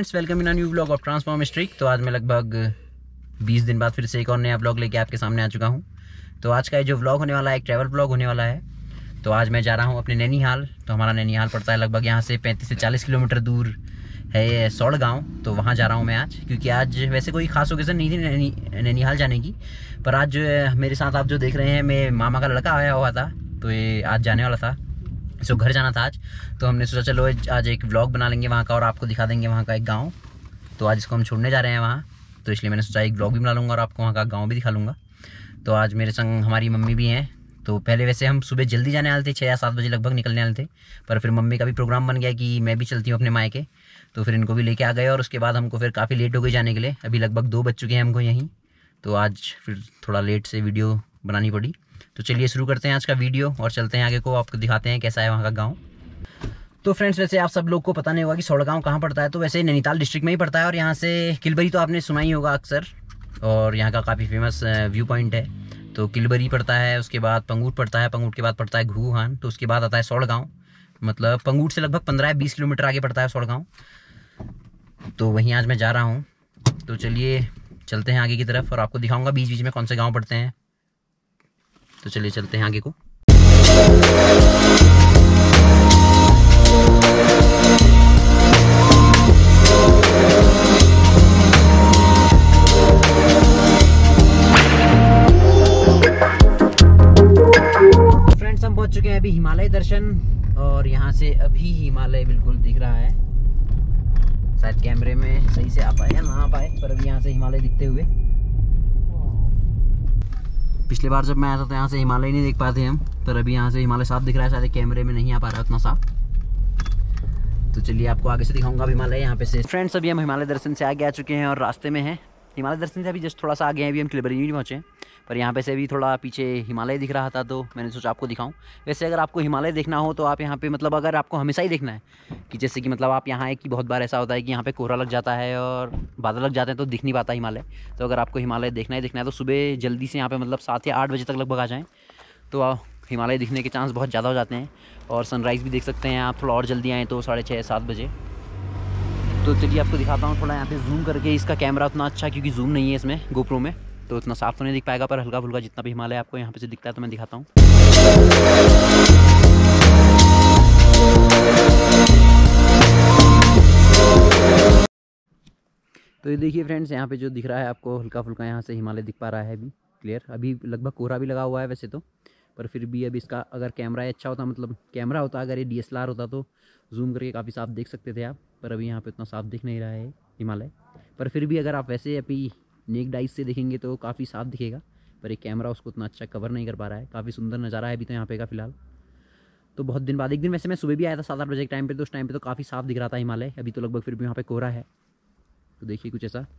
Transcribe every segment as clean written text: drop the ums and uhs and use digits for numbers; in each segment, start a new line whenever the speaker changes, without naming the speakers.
Friends, welcome in new vlog of transform streak. तो आज मैं लगभग 20 दिन बाद फिर से एक और नया व्लॉग लेके आपके सामने आ चुका हूँ। तो आज का ये जो व्लॉग होने वाला है एक ट्रैवल व्लॉग होने वाला है। तो आज मैं जा रहा हूँ अपने नैनीहाल। तो हमारा नैनीहाल पड़ता है लगभग यहाँ से 35 से 40 किलोमीटर दूर है सौड़ गाँव। तो वहाँ जा रहा हूँ मैं आज, क्योंकि आज वैसे कोई खास ओकेजन नहीं थी नैनीहाल जाने की। पर आज मेरे साथ आप जो देख रहे हैं, मेरे मामा का लड़का आया हुआ था, तो ये आज जाने वाला था। सो घर जाना था आज, तो हमने सोचा चलो आज एक व्लॉग बना लेंगे वहाँ का और आपको दिखा देंगे वहाँ का एक गांव। तो आज इसको हम छोड़ने जा रहे हैं वहाँ, तो इसलिए मैंने सोचा एक व्लॉग भी बना लूँगा और आपको वहाँ का गांव भी दिखा लूँगा। तो आज मेरे संग हमारी मम्मी भी हैं। तो पहले वैसे हम सुबह जल्दी जाने वाले थे, 6 या 7 बजे लगभग निकलने वाले थे, पर फिर मम्मी का भी प्रोग्राम बन गया कि मैं भी चलती हूँ अपने मायके। तो फिर इनको भी लेके आ गए और उसके बाद हमको फिर काफ़ी लेट हो गई जाने के लिए। अभी लगभग 2 बज चुके हैं हमको यहीं। तो आज फिर थोड़ा लेट से वीडियो बनानी पड़ी। तो चलिए शुरू करते हैं आज का वीडियो और चलते हैं आगे को, आपको दिखाते हैं कैसा है वहाँ का गाँव। तो फ्रेंड्स, वैसे आप सब लोग को पता नहीं होगा कि सौड़ गाँव कहाँ पड़ता है। तो वैसे नैनीताल डिस्ट्रिक्ट में ही पड़ता है और यहाँ से किलबरी तो आपने सुना ही होगा अक्सर, और यहाँ का काफ़ी फेमस व्यू पॉइंट है। तो किलबरी पड़ता है, उसके बाद पंगूट पड़ता है, पंगूट के बाद पड़ता है घूहान, तो उसके बाद आता है सौड़ गाँव। मतलब पंगूट से लगभग 15-20 किलोमीटर आगे पड़ता है सौड़ गाँव। तो वहीं आज मैं जा रहा हूँ। तो चलिए चलते हैं आगे की तरफ और आपको दिखाऊँगा बीच बीच में कौन से गाँव पड़ते हैं। तो चलिए चलते हैं आगे को। फ्रेंड्स, हम पहुंच चुके हैं अभी हिमालय दर्शन, और यहाँ से अभी हिमालय बिल्कुल दिख रहा है। शायद कैमरे में सही से आ पाए या ना आ पाए, पर अभी यहाँ से हिमालय दिखते हुए। पिछली बार जब मैं आया था तो यहाँ से हिमालय नहीं देख पाते हम, पर अभी यहाँ से हिमालय साफ दिख रहा है। शायद कैमरे में नहीं आ पा रहा है उतना साफ। तो चलिए आपको आगे से दिखाऊंगा हिमालय यहाँ पे से। फ्रेंड्स, अभी हम हिमालय दर्शन से आगे आ चुके हैं और रास्ते में हैं। हिमालय दर्शन से अभी जस्ट थोड़ा सा आगे हैं, अभी हम किलबरी नहीं पहुँचे, पर यहाँ पे से अभी थोड़ा पीछे हिमालय दिख रहा था, तो मैंने सोचा आपको दिखाऊं। वैसे अगर आपको हिमालय देखना हो तो आप यहाँ पे, मतलब अगर आपको हमेशा ही देखना है कि जैसे कि मतलब आप यहाँ आए कि बहुत बार ऐसा होता है कि यहाँ पे कोहरा लग जाता है और बादल लग जाते हैं तो दिख नहीं पाता हिमालय। तो अगर आपको हिमालय देखना है तो सुबह जल्दी से यहाँ पे मतलब 7 या 8 बजे तक लगभग आ जाएँ, तो हिमालय दिखने के चांस बहुत ज़्यादा हो जाते हैं। और सनराइज़ भी देख सकते हैं आप, थोड़ा और जल्दी आएँ तो 6:30-7 बजे। तो चलिए आपको दिखाता हूँ थोड़ा यहाँ पे जूम करके। इसका कैमरा उतना अच्छा क्योंकि जूम नहीं है इसमें गोप्रो में, तो उतना साफ तो नहीं दिख पाएगा, पर हल्का फुल्का जितना भी हिमालय आपको यहाँ पे से दिखता है तो मैं दिखाता हूँ। तो ये देखिए फ्रेंड्स, यहाँ पे जो दिख रहा है आपको हल्का फुल्का यहाँ से हिमालय दिख पा रहा है अभी क्लियर। अभी लगभग कोहरा भी लगा हुआ है वैसे तो, पर फिर भी अभी इसका अगर कैमरा अच्छा होता, मतलब कैमरा होता, अगर ये DSLR होता तो जूम करके काफ़ी साफ देख सकते थे आप। पर अभी यहाँ पे उतना साफ दिख नहीं रहा है हिमालय, पर फिर भी अगर आप वैसे अभी नेक्ड आइज से देखेंगे तो काफ़ी साफ दिखेगा, पर एक कैमरा उसको उतना अच्छा कवर नहीं कर पा रहा है। काफ़ी सुंदर नज़ारा है अभी तो यहाँ पे का फिलहाल। तो बहुत दिन बाद, एक दिन वैसे मैं सुबह भी आया था 7-8 बजे के टाइम पे, तो उस टाइम पे तो काफ़ी साफ दिख रहा था हिमालय। अभी तो लगभग फिर भी यहाँ पे कोहरा है, तो देखिए कुछ ऐसा।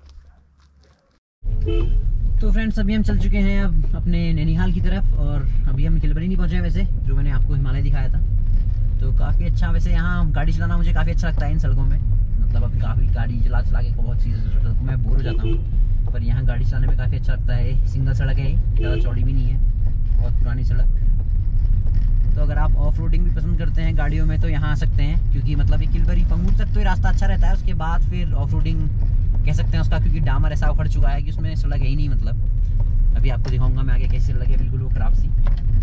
तो फ्रेंड्स, अभी हम चल चुके हैं अब अपने नैनीहाल की तरफ, और अभी हम किलबरी नहीं पहुँचे हैं वैसे, जो मैंने आपको हिमालय दिखाया था। तो काफ़ी अच्छा, वैसे यहाँ गाड़ी चलाना मुझे काफ़ी अच्छा लगता है इन सड़कों में। मतलब अभी काफ़ी गाड़ी चला के बहुत सी सड़कों में बोर हो जाता हूँ, पर यहाँ गाड़ी चलाने में काफ़ी अच्छा लगता है। सिंगल सड़क है, ज़्यादा चौड़ी भी नहीं है, बहुत पुरानी सड़क। तो अगर आप ऑफ रोडिंग भी पसंद करते हैं गाड़ियों में तो यहाँ आ सकते हैं, क्योंकि मतलब ये किलबरी पंगूट तक तो ये रास्ता अच्छा रहता है। उसके बाद फिर ऑफ रोडिंग कह सकते हैं उसका, क्योंकि डामर ऐसा उखड़ चुका है कि उसमें सड़क है ही नहीं। मतलब अभी आपको दिखाऊंगा मैं आगे कैसी सड़क है, बिल्कुल वो खराब सी।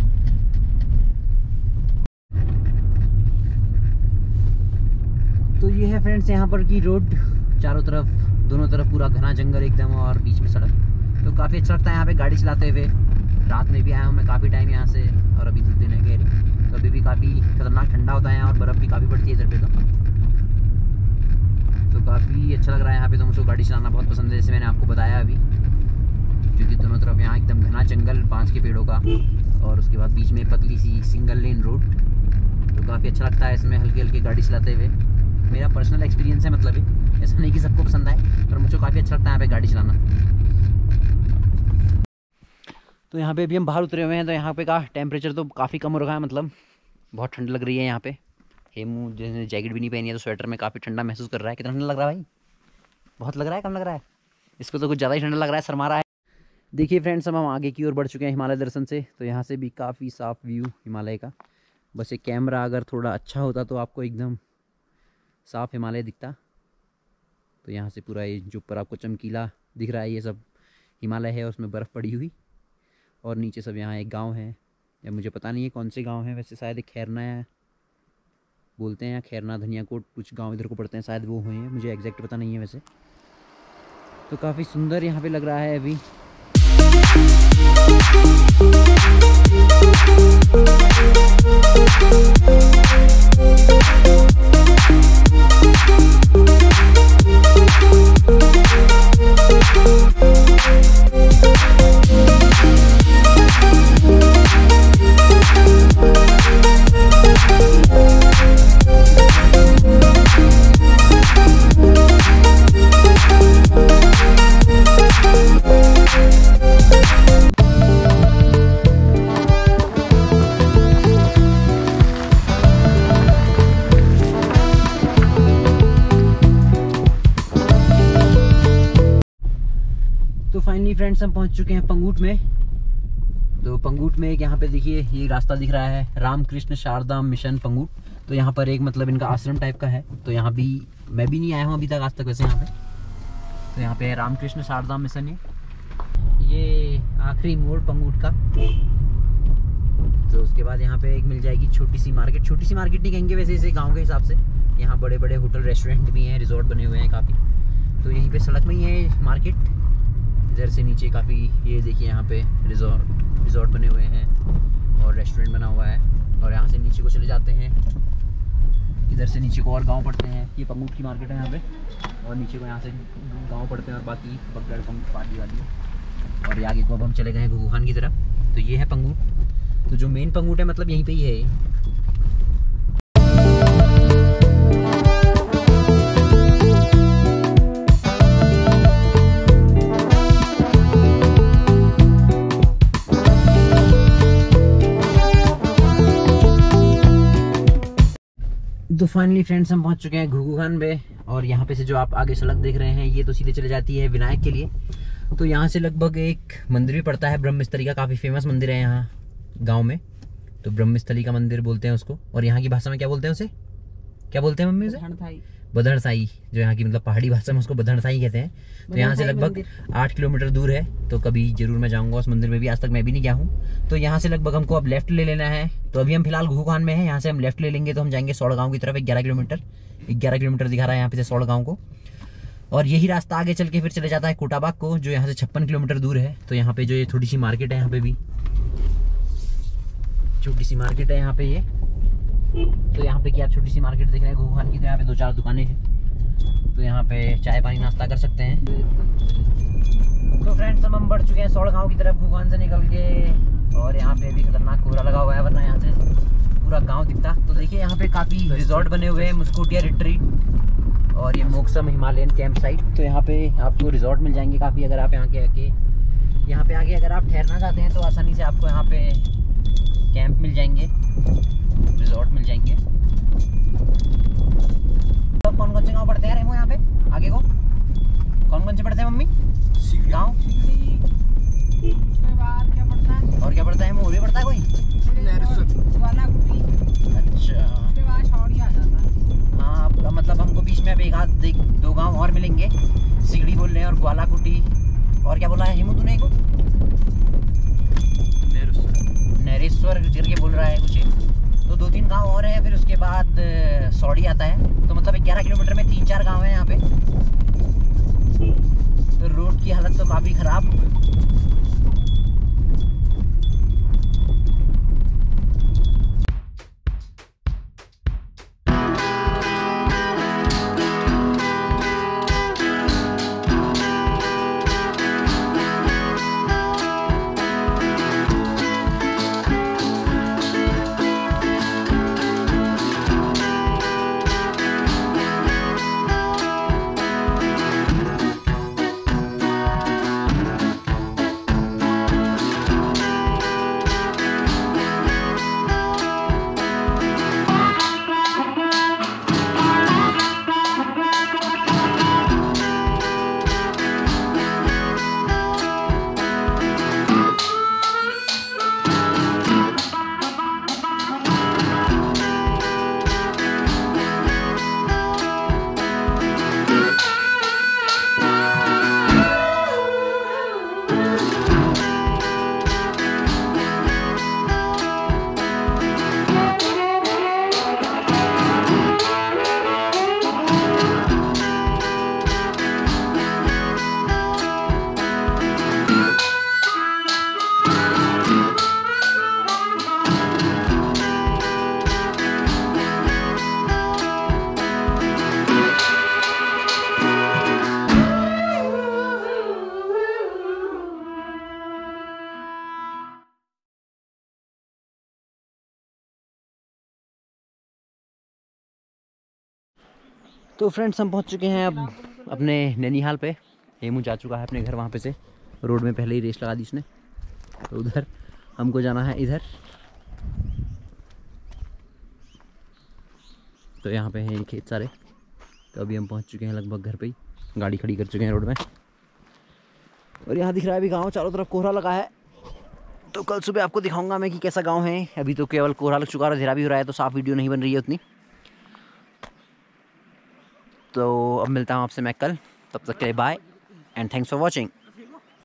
तो ये है फ्रेंड्स यहाँ पर की रोड, चारों तरफ, दोनों तरफ पूरा घना जंगल एकदम, और बीच में सड़क। तो काफ़ी अच्छा लगता है यहाँ पे गाड़ी चलाते हुए। रात में भी आया हूँ मैं काफ़ी टाइम यहाँ से, और अभी 2 दिन है गहरी, तो अभी भी काफ़ी खतरनाक ठंडा होता है और बर्फ़ भी काफ़ी पड़ती है इधर पे। तो काफ़ी अच्छा लग रहा है यहाँ पे। तो मुझको गाड़ी चलाना बहुत पसंद है, जैसे मैंने आपको बताया अभी, क्योंकि दोनों तरफ यहाँ एकदम घना जंगल बांस के पेड़ों का, और उसके बाद बीच में पतली सी सिंगल लेन रोड। तो काफ़ी अच्छा लगता है इसमें हल्की हल्की गाड़ी चलाते हुए। मेरा पर्सनल एक्सपीरियंस है, मतलब ये ऐसा नहीं कि सबको पसंद आए, पर मुझे काफ़ी अच्छा लगता है यहाँ पे गाड़ी चलाना। तो यहाँ पे अभी हम बाहर उतरे हुए हैं, तो यहाँ पे का टेम्परेचर तो काफ़ी कम हो रखा है, मतलब बहुत ठंड लग रही है यहाँ पे। हेमू जैसे जैकेट भी नहीं पहनी है, तो स्वेटर में काफ़ी ठंडा महसूस कर रहा है। कितना ठंडा लग रहा है भाई? बहुत लग रहा है, कम लग रहा है? इसको तो कुछ ज़्यादा ही ठंडा लग रहा है, शर्मा रहा है। देखिए फ्रेंड्स, हम आगे की ओर बढ़ चुके हैं हिमालय दर्शन से। तो यहाँ से भी काफ़ी साफ़ व्यू हिमालय का। बस ये कैमरा अगर थोड़ा अच्छा होता तो आपको एकदम साफ़ हिमालय दिखता। तो यहाँ से पूरा ये जो ऊपर आपको चमकीला दिख रहा है ये सब हिमालय है, उसमें बर्फ़ पड़ी हुई। और नीचे सब यहाँ एक गांव है, या मुझे पता नहीं है कौन से गांव है, वैसे शायद खैरना बोलते हैं या खैरना धनियाकोट, कुछ गांव इधर को पड़ते हैं शायद, वो हुए हैं, मुझे एग्जैक्ट पता नहीं है वैसे। तो काफ़ी सुंदर यहाँ पे लग रहा है अभी। तो फाइनली फ्रेंड्स हम पहुंच चुके हैं पंगूट में। तो पंगूट में एक यहाँ पे देखिए ये रास्ता दिख रहा है, रामकृष्ण शारदा मिशन पंगूट। तो यहाँ पर एक मतलब इनका आश्रम टाइप का है। तो यहाँ भी मैं भी नहीं आया हूँ अभी तक, आज तक वैसे यहाँ पे। तो यहाँ पे रामकृष्ण शारदा मिशन है, ये आखिरी मोड़ पंगूट का। तो उसके बाद यहाँ पे एक मिल जाएगी छोटी सी मार्केट नहीं कहेंगे वैसे इसे, गाँव के हिसाब से। यहाँ बड़े बड़े होटल रेस्टोरेंट भी हैं, रिजॉर्ट बने हुए हैं काफ़ी। तो यहीं पे सड़क में ही है मार्केट। इधर से नीचे काफ़ी ये देखिए यहाँ पे रिजॉर्ट बने हुए हैं और रेस्टोरेंट बना हुआ है। और यहाँ से नीचे को चले जाते हैं, इधर से नीचे को और गांव पड़ते हैं। ये पंगूट की मार्केट है यहाँ पे, और नीचे को यहाँ से गांव पड़ते हैं और बाकी बगड़ पंगूट पार्टी वाली। और ये आगे को अब हम चले गए हैं घुघुखान की तरफ। तो ये है पंगूट। तो जो मेन पंगूट है मतलब यहीं पर ही है ये। तो फाइनली फ्रेंड्स हम पहुंच चुके हैं घुघुखान पे। और यहाँ पे से जो आप आगे सड़क देख रहे हैं ये तो सीधे चले जाती है विनायक के लिए। तो यहाँ से लगभग एक मंदिर भी पड़ता है ब्रह्मस्थली का, काफ़ी फेमस मंदिर है यहाँ गांव में। तो ब्रह्मस्थली का मंदिर बोलते हैं उसको। और यहाँ की भाषा में क्या बोलते हैं उसे, क्या बोलते हैं मम्मी उसे? बधड़साई। जो यहाँ की मतलब पहाड़ी भाषा में उसको बधड़साई कहते हैं। तो यहाँ से लगभग 8 किलोमीटर दूर है। तो कभी जरूर मैं जाऊँगा उस मंदिर में भी, आज तक मैं भी नहीं गया हूँ। तो यहाँ से लगभग हमको अब लेफ्ट ले लेना है। तो अभी हम फिलहाल घुघुखान में हैं, यहाँ से हम लेफ्ट ले लेंगे तो हम जाएंगे सौड़ गाँव की तरफ। 11 किलोमीटर दिखा रहा है यहाँ पे से सौड़ गाँव को। और यही रास्ता आगे चल के फिर चले जाता है कोटाबाग को, जो यहाँ से 56 किलोमीटर दूर है। तो यहाँ पे जो ये थोड़ी सी मार्केट है, यहाँ पे भी छोटी सी मार्केट है यहाँ पे ये। तो यहाँ पे क्या आप छोटी सी मार्केट देख रहे हैं घुघुखान की। तो यहाँ पे 2-4 दुकानें हैं। तो यहाँ पे चाय पानी नाश्ता कर सकते हैं। तो फ्रेंड्स हम बढ़ चुके हैं सौड़ गाँव की तरफ घुघुखान से निकल के। और यहाँ पे भी खतरनाक कोहरा लगा हुआ है, वरना यहाँ से पूरा गांव दिखता। तो देखिए यहाँ पे काफ़ी रिजॉर्ट बने हुए हैं, मुस्कोटिया रिट्रीट और ये मोक्सम हिमालयन कैंप साइट। तो यहाँ पे आपको रिजॉर्ट मिल जाएंगे काफ़ी। अगर आप यहाँ पे आके अगर आप ठहरना चाहते हैं तो आसानी से आपको यहाँ पे कैंप मिल जाएंगे, रिजॉर्ट मिल जाएंगे। तो कौन से गाँव पड़ते हैं रेमो यहाँ पे आगे को? कौन से पड़ते हैं मम्मी गाँव?
क्या पड़ता है?
और क्या पड़ता है? मोहरी पड़ता है कोई? अच्छा,
उसके बाद शौड़ी आ जाता है।
हाँ मतलब हमको बीच में अब 1-2 गांव और मिलेंगे। सिगड़ी बोल रहे हैं और ग्वालाकुटी, और क्या बोला है हिमू तूने को? नरेश्वर करके बोल रहा है कुछ। तो 2-3 गांव और है, फिर उसके बाद सौड़ी आता है। तो मतलब 11 किलोमीटर में 3-4 गांव हैं यहाँ पे। तो रोड की हालत तो काफ़ी ख़राब। तो फ्रेंड्स हम पहुंच चुके हैं अब अपने नैनीहाल पे। हेमू जा चुका है अपने घर वहाँ पे से, रोड में पहले ही रेस लगा दी इसने। तो उधर हमको जाना है इधर। तो यहाँ पे हैं खेत सारे। तो अभी हम पहुँच चुके हैं लगभग घर पे ही, गाड़ी खड़ी कर चुके हैं रोड में। और यहाँ दिख रहा है अभी गाँव, चारों तरफ कोहरा लगा है। तो कल सुबह आपको दिखाऊंगा मैं कि कैसा गाँव है। अभी तो केवल कोहरा लग चुका है और अंधेरा भी हो रहा है, तो साफ वीडियो नहीं बन रही है उतनी। तो अब मिलता हूँ आपसे मैं कल, तब तक के लिए bye and thanks for watching.